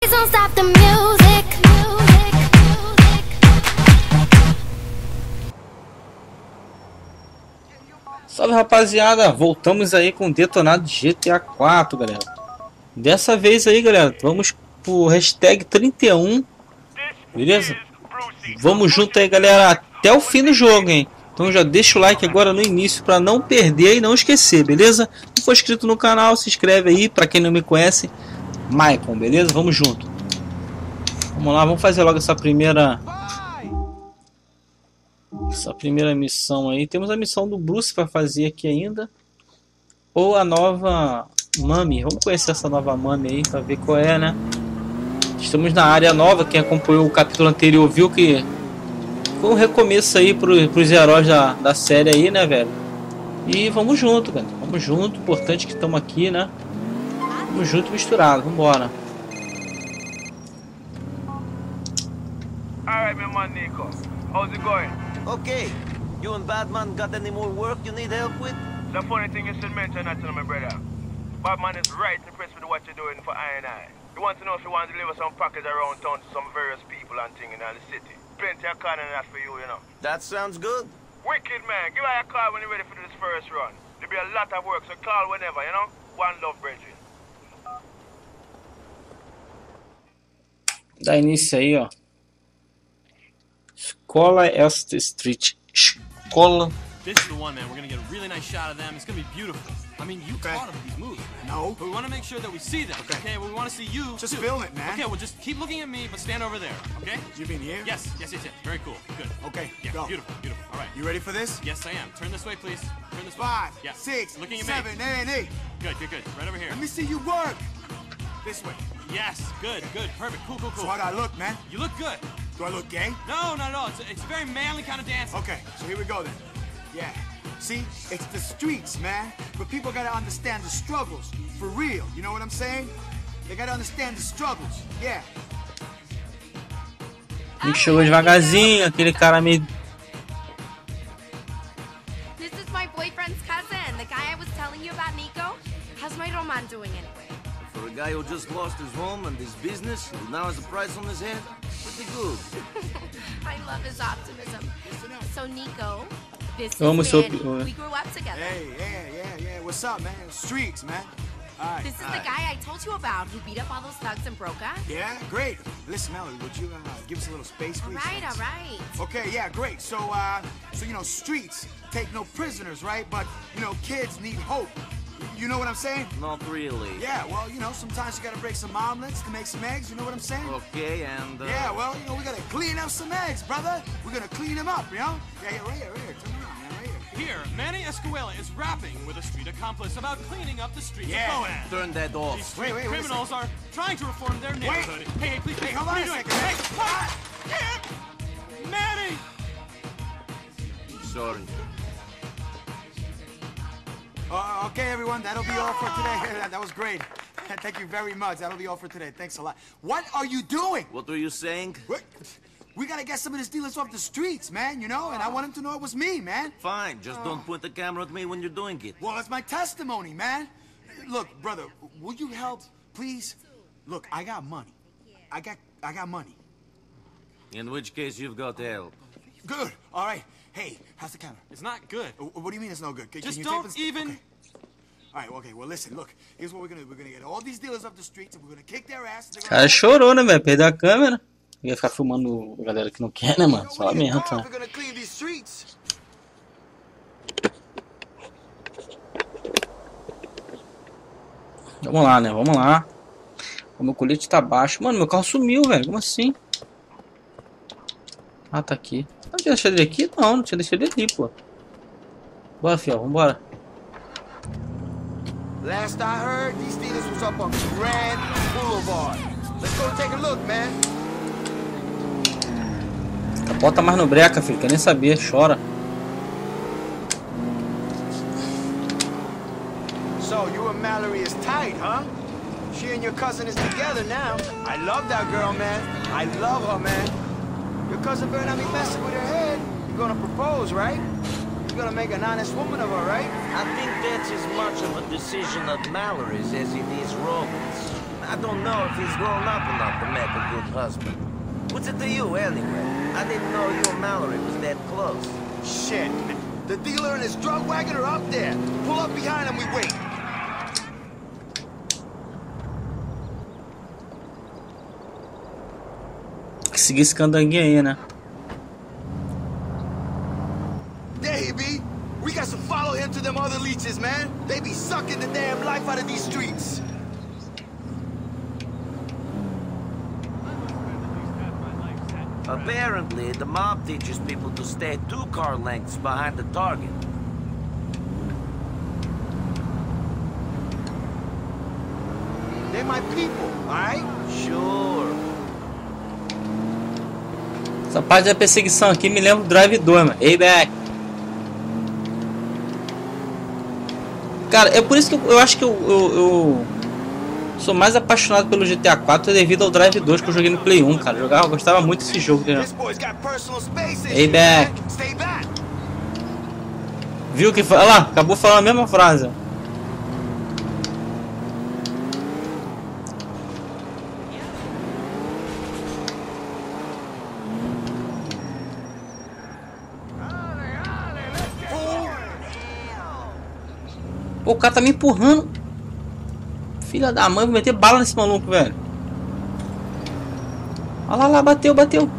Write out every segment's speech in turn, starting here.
don't stop the music. Salve, rapaziada, voltamos aí com o detonado de GTA 4, galera. Dessa vez aí, galera, vamos pro hashtag 31, beleza? Vamos junto aí, galera, até o fim do jogo, hein? Então já deixa o like agora no início para não perder e não esquecer, beleza? Se for inscrito no canal, se inscreve aí. Para quem não me conhece, Maicon, beleza? Vamos junto. Vamos lá, vamos fazer logo essa primeira missão aí. Temos a missão do Bruce para fazer aqui ainda, ou a nova Mami. Vamos conhecer essa nova Mami aí para ver qual é, né? Estamos na área nova. Quem acompanhou o capítulo anterior viu que foi um recomeço aí pros heróis da série aí, né, velho? E vamos junto, cara. Vamos junto. Importante que estamos aqui, né? Vamos junto, misturado. Vambora. Alright, my man Nico. How's it going? Okay. You and Batman got any more work you need help with? The funny thing you should mention that to my brother. Batman is right impressed with what you're doing for I&I. He wants to know if you want to deliver some package around town to some various people and things in the city. Plenty of car and that for you, you know. That sounds good. Wicked, man. Give her a call when you're ready for this first run. There'll be a lot of work, so call whenever, you know? One love, brethren. Dá início aí, ó. Escola Elster Street. Escola. This is the one, man. We're gonna get a really nice shot of them. It's gonna be beautiful. I mean, you taught them these moves. No. But we want to make sure that we see them. Okay. We want to see you. Just too. film it, man. Okay. Well, just keep looking at me, but stand over there. Okay. You mean here? Yes. Very cool. Good. Okay, Yeah. go. Beautiful. All right. You ready for this? Yes, I am. Turn this way, please. Turn this way. 5, Yeah. 6, Looking at 7, me. 8, 8. Good. Right over here. Let me see you work. This way. Yes. Good. Perfect. Cool. So how do I look, man? You look good. Do I look gay? No, not at all. It's a very manly kind of dance. Okay, so here we go then. Yeah. See, it's the streets, man. But people gotta understand the struggles. For real. You know what I'm saying? They gotta understand the struggles. Yeah. Nick chegou devagarzinho, aquele cara meio. This is my boyfriend's cousin, the guy I was telling you about, Nico. How's my Roman doing anyway? For a guy who just lost his home and his business, who now has a price on his head, pretty good. I love his optimism. So, Nico, this Vamos, is seu- Manny. We grew up together. Hey, yeah. What's up, man? Streets, man. All right. This is the guy I told you about who beat up all those thugs in Broca. Yeah, great. Listen, Mallory, would you give us a little space, All please? right, all right. Okay, yeah, great. So you know, streets take no prisoners, right? But, you know, kids need hope. You know what I'm saying? Not really. Yeah, well, you know, sometimes you gotta break some omelets to make some eggs, you know what I'm saying? Okay, and... Yeah, well, you know, we gotta clean up some eggs, brother. We're gonna clean them up, you know? Yeah, right here. Turn around, man, right here. Here, Manny Escuela is rapping with a street accomplice about cleaning up the streets Yeah. of Boaz. Turn that off. These street Wait a criminals are trying to reform their neighborhood. Hey, please, Hey, what hold on are a you doing? second. Hey, what? Manny! Sorry. Okay, everyone, that'll be all for today. That was great. Thank you very much. That'll be all for today. Thanks a lot. What are you doing? What were you saying? We gotta get some of these dealers off the streets, man, you know? And I want them to know it was me, man. Fine, just don't point the camera at me when you're doing it. Well, it's my testimony, man. Look, brother, would you help, please? Look, I got money. I got money. In which case, you've got help. Good. All right. Hey, how's the camera? It's not good. What do you mean it's no good? Can Just you don't tape us? even... Okay. All right, okay, well, listen, look. Here's what we're gonna do. We're gonna get all these dealers off the streets and we're gonna kick their ass. O cara chorou, né, velho? Perdeu a câmera. Ia ficar filmando a galera que não quer, né, mano? Só lamento, né? We're gonna clean these streets. Vamos lá, né? Vamos lá. O meu colete tá baixo. Mano, meu carro sumiu, velho. Como assim? Ah, tá aqui. Não tinha deixado ele aqui? Não tinha deixado ele ali, pô. Bora, fiel, vambora. Last I heard, these dealers was up on Grand Boulevard. Let's go take a look, man. Bota mais no breca, filho. Quer nem saber. Chora. So, you and Mallory is tight, huh? She and your cousin is together now. I love that girl, man. I love her, man. Your cousin better not be messing with her head. You're gonna propose, right? You're gonna make an honest woman of her, right? I think that's as much of a decision of Mallory's as it is Robin's. I don't know if he's grown up enough to make a good husband. What's it to you, anyway? I didn't know you and Mallory was that close. Shit. The dealer and his drug wagon are up there. Pull up behind him, we wait. Seguir esse candanguinho aí, né? There he be. We got to follow him to them other leeches, man. They be sucking the damn life out of these streets. Apparently, the mob teaches people to stay 2 car lengths behind the target. They're my people, alright? Sure. Essa parte da perseguição aqui me lembra do Drive 2, mano. Hey back. Cara, é por isso que eu acho que eu sou mais apaixonado pelo GTA 4 devido ao Drive 2 que eu joguei no Play 1, cara. Eu gostava muito desse jogo, né? Hey back. Viu que olha lá, acabou falando a mesma frase. Pô, o cara tá me empurrando. Filha da mãe, vou meter bala nesse maluco, velho. Olha lá, bateu.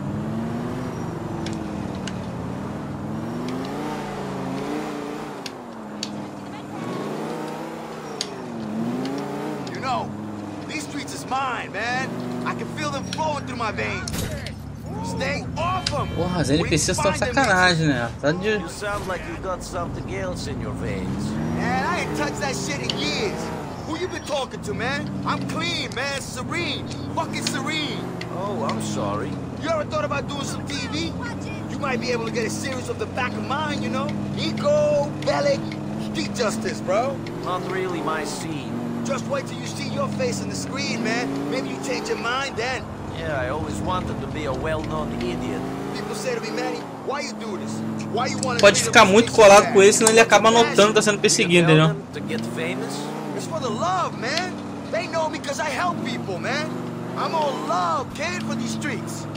You know, these streets is mine, man. I can feel them flowing through my veins. Stay off them. Porra, as NPCs estão de sacanagem, né? Tá de... You sound like you got something else in your veins. Man, I ain't touched that shit in years. Who you been talking to, man? I'm clean, man. Serene. Fucking serene. Oh, I'm sorry. You ever thought about doing some TV? You might be able to get a series of the back of mine, you know? Nico, Bellic, street justice, bro. Not really my scene. Just wait till you see your face on the screen, man. Maybe you change your mind then. Yeah, I always wanted to be a well-known idiot. People say to me, Manny, why you do this? Why you want to Pode ficar muito colado com ele, senão ele acaba notando que tá sendo perseguido, Tell entendeu? them to get famous? It's for the love, man. They know me because I help people, man. I'm all love, kid, for these streets.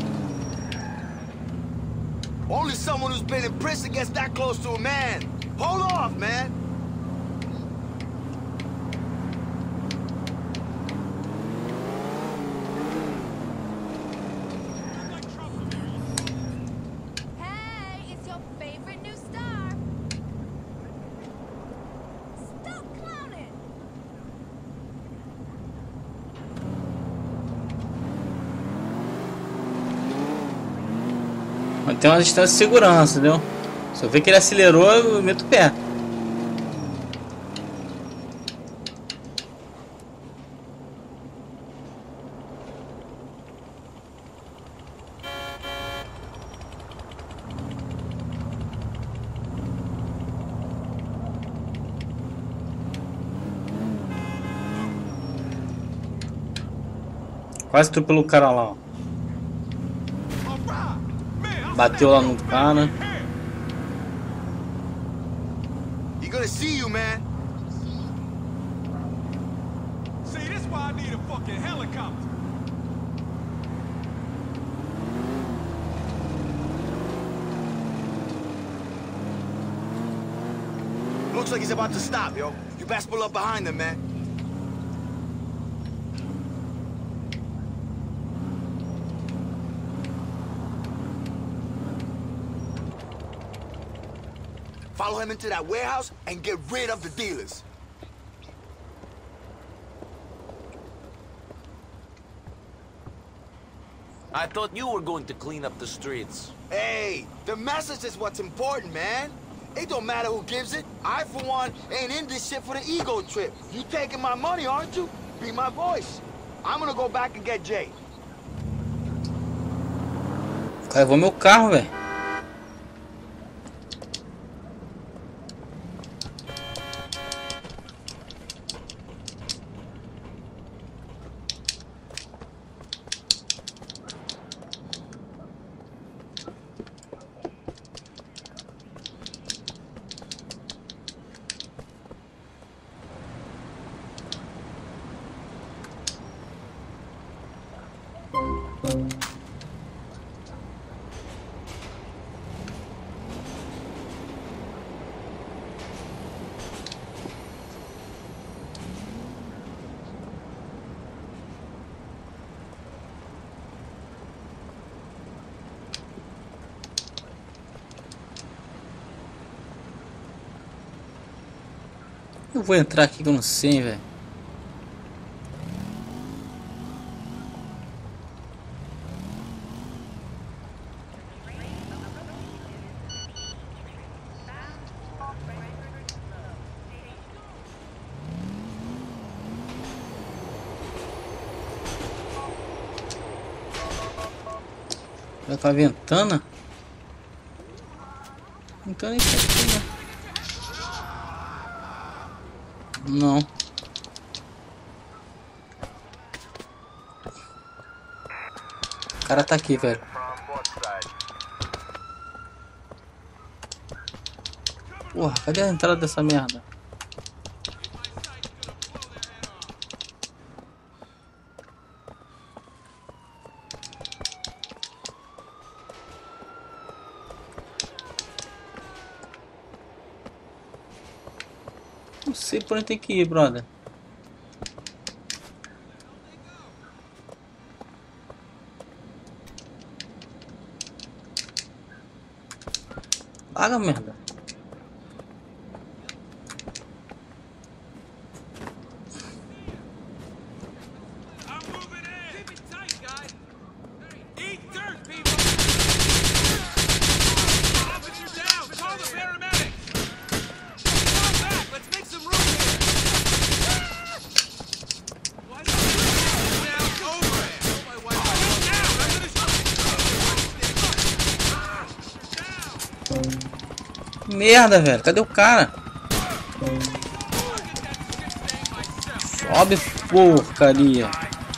Only someone who's been in prison gets that close to a man. Hold off, man. Hey, it's your favorite new star. Stop clowning. Mantém uma distância de segurança, entendeu? Se eu ver que ele acelerou, eu meto o pé. Quase atropelou o cara lá, ó. Bateu lá no cara. He gonna see you, man. See, this why I need a fucking helicopter. Looks like he's about to stop, yo. You best pull up behind him, man. Follow him into that warehouse and get rid of the dealers. I thought you were going to clean up the streets. Hey, the message is what's important, man. It don't matter who gives it. I, for one, ain't in this shit for the ego trip. You taking my money, aren't you? Be my voice. I'm gonna go back and get Jay. O cara levou meu carro, velho. Eu vou entrar aqui que eu não sei, velho. Já tá ventana? Então isso aqui, né? Não. O cara tá aqui, velho. Porra, cadê a entrada dessa merda? Não sei por onde tem que ir, brother. Larga, merda. I'm moving in. Keep it tight, guys. Eat dirt, people. Officer down. Call the paramedics. Come back. Let's make some room here. Why don't you down over it? Oh, my wife. Down. I'm gonna shoot. Merda, velho. Cadê o cara? Sobe, porcaria.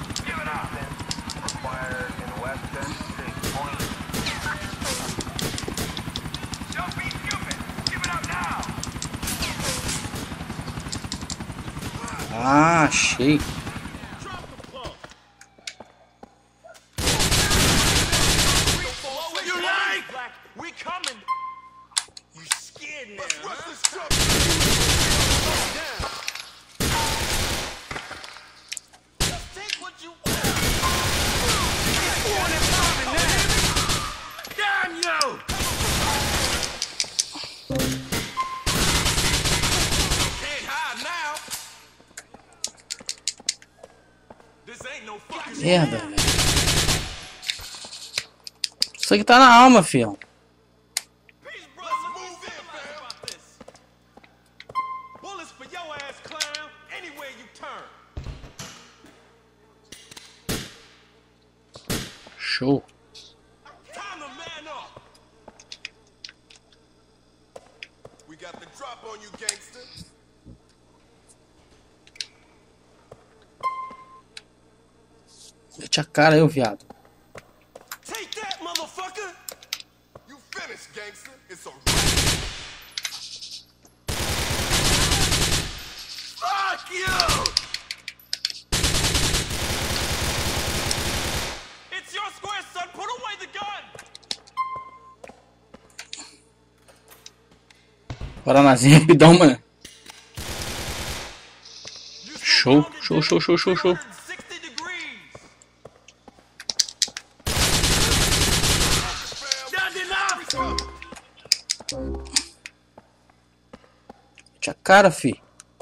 Ah, achei. You like? We coming. You scared now, huh? Just take what you want. Damn you! Can't hide now. This ain't no fucking Merda, velho. Isso aqui tá na alma, fião. Peace, brother. Let's move in, man. Bullets for your ass, clown. Anywhere you turn. Show. Time to man up. We got the drop on you, gangster. Mete a cara aí, ô viado. Take that, motherfucker. You finished, gangster. It's a Fuck you. It's your square, son. Put away the gun. Guaranazinho rapidão, mano. You Show, surrounded show, show, show, show, show. 360 degrees. That's enough. Mete a cara, fi.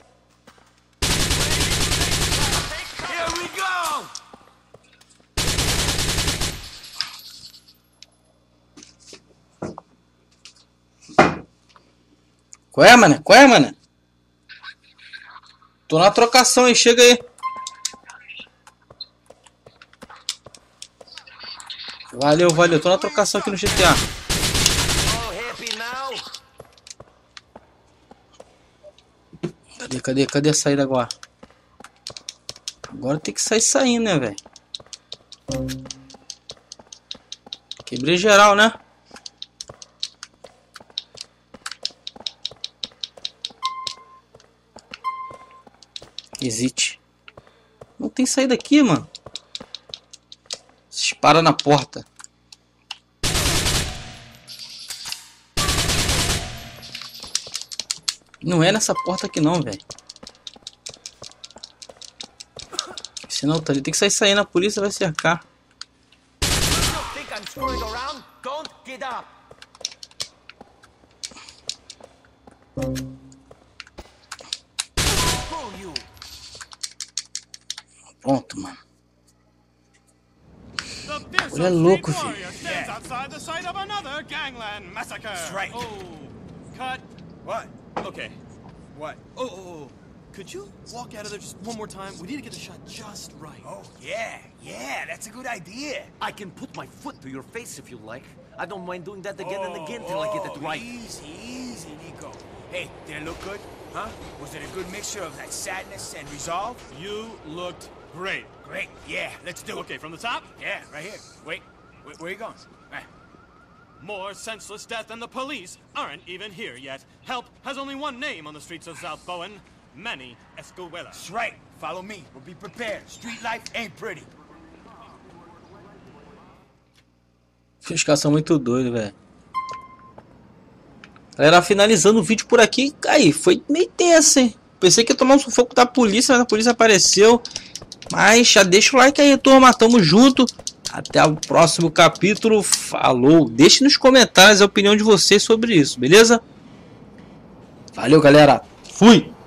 Here we go. Qual é, mano? Qual é, mano? Tô na trocação aí, chega aí. Valeu, valeu. Tô na trocação aqui no GTA. All happy now? Cadê a saída agora? Agora tem que sair saindo, né, velho? Quebrei geral, né? Existe. Não tem saída aqui, mano. Dispara na porta. Não é nessa porta aqui não, velho. Senão tá ali. Tem que sair saindo. A polícia vai cercar. You think I'm screwing around? Don't get up. Pronto, mano. The fearsome Olha louco, street filho. warrior stands outside the site of another gangland massacre. That's right. Oh, cut. What? Okay. What? Oh. Could you walk out of there just one more time? We need to get the shot just right. Oh, yeah, that's a good idea. I can put my foot to your face if you like. I don't mind doing that again and again till I get it right. Easy, Nico. Hey, did it look good? Huh? Was it a good mixture of that sadness and resolve? You looked great. Great, yeah, let's do it. Okay, from the top. Yeah, right here. Wait, where you going? More senseless death than the police aren't even here yet. Help has only one name on the streets of South Bowen. Manny Escuela. That's right. Follow me. We'll be prepared. Street life ain't pretty. Os caras são muito doidos, velho. Galera, finalizando o vídeo por aqui. Aí, foi meio tenso, hein? Pensei que ia tomar um sufoco da polícia, mas a polícia apareceu. Mas já deixa o like aí, turma. Tamo junto. Até o próximo capítulo. Falou. Deixe nos comentários a opinião de vocês sobre isso, beleza? Valeu, galera. Fui!